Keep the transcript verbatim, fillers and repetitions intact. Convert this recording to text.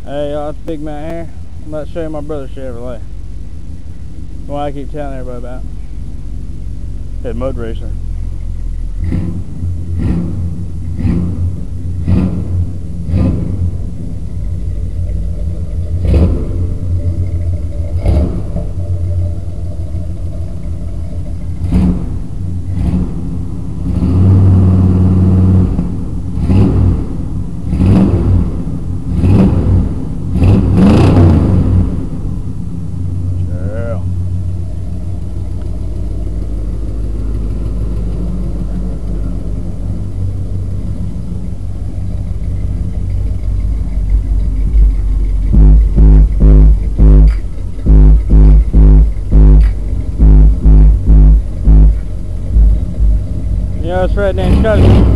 Hey y'all, it's Big Matt here. I'm about to show you my brother's Chevrolet. The one I keep telling everybody about. That mud racer. You know, it's right there in Chicago.